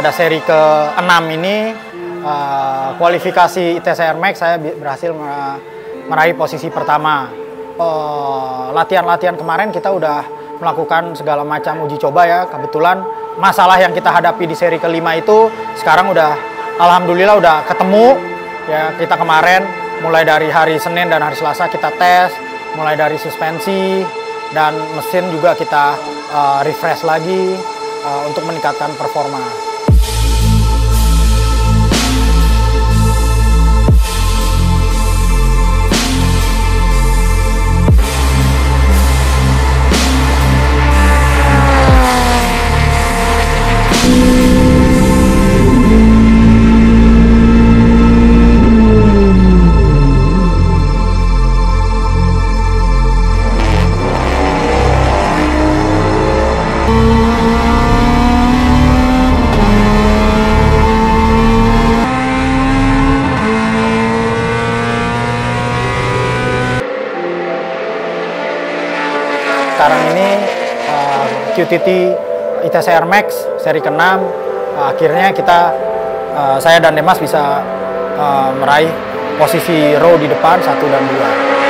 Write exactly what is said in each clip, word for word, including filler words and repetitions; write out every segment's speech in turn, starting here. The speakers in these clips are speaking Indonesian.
pada seri ke enam ini uh, kualifikasi I T C R Max saya berhasil meraih posisi pertama. Latihan-latihan uh, kemarin kita udah melakukan segala macam uji coba ya. Kebetulan masalah yang kita hadapi di seri kelima itu sekarang udah alhamdulillah udah ketemu ya. Kita kemarin mulai dari hari Senin dan hari Selasa kita tes, mulai dari suspensi dan mesin juga kita uh, refresh lagi uh, untuk meningkatkan performa. Sekarang ini uh, Q T T I T C R Max seri ke enam uh, akhirnya kita uh, saya dan Demas bisa uh, meraih posisi row di depan satu dan dua.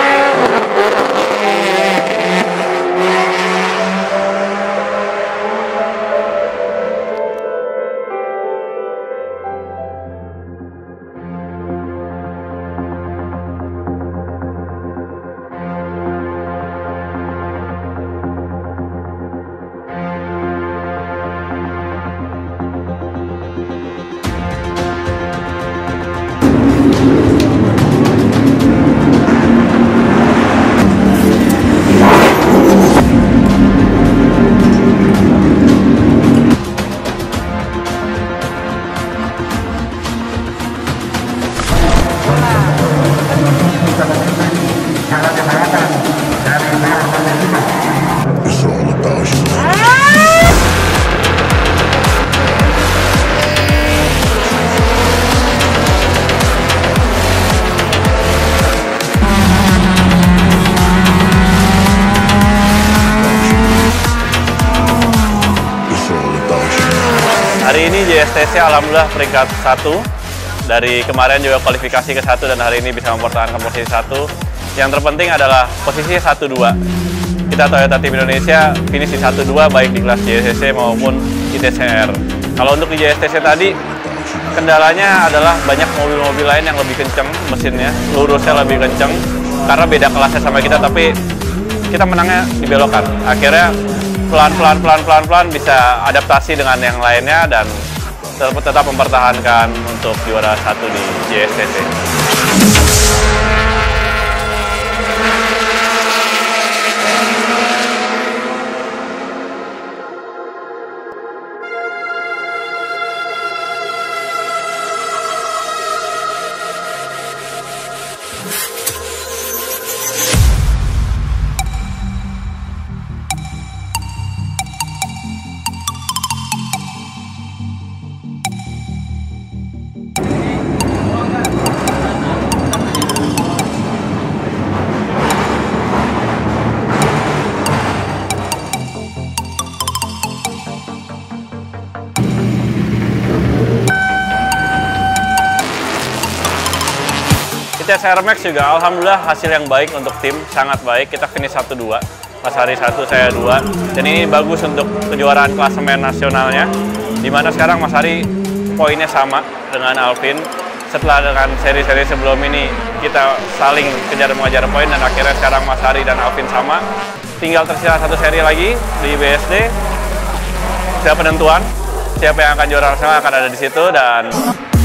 Hari ini J S T C alhamdulillah peringkat satu. Dari kemarin juga kualifikasi ke satu dan hari ini bisa mempertahankan posisi satu. Yang terpenting adalah posisi satu dua. Kita Toyota Team Indonesia finish di satu dua baik di kelas J S T C maupun I T C R. Kalau untuk di J S T C tadi kendalanya adalah banyak mobil-mobil lain yang lebih kenceng mesinnya, lurusnya lebih kenceng karena beda kelasnya sama kita, tapi kita menangnya di belokan. Akhirnya pelan-pelan pelan-pelan pelan bisa adaptasi dengan yang lainnya dan tetap, tetap mempertahankan untuk juara satu di J S T C. I T C R Max juga alhamdulillah hasil yang baik untuk tim, sangat baik. Kita finish satu dua, Mas Hari satu, saya dua. Dan ini bagus untuk kejuaraan klasemen nasionalnya, dimana sekarang Mas Hari poinnya sama dengan Alvin. Setelah dengan seri-seri sebelum ini kita saling kejar mengejar poin dan akhirnya sekarang Mas Hari dan Alvin sama. Tinggal tersisa satu seri lagi di B S D. Siapa penentuan, siapa yang akan juara nasional akan ada di situ dan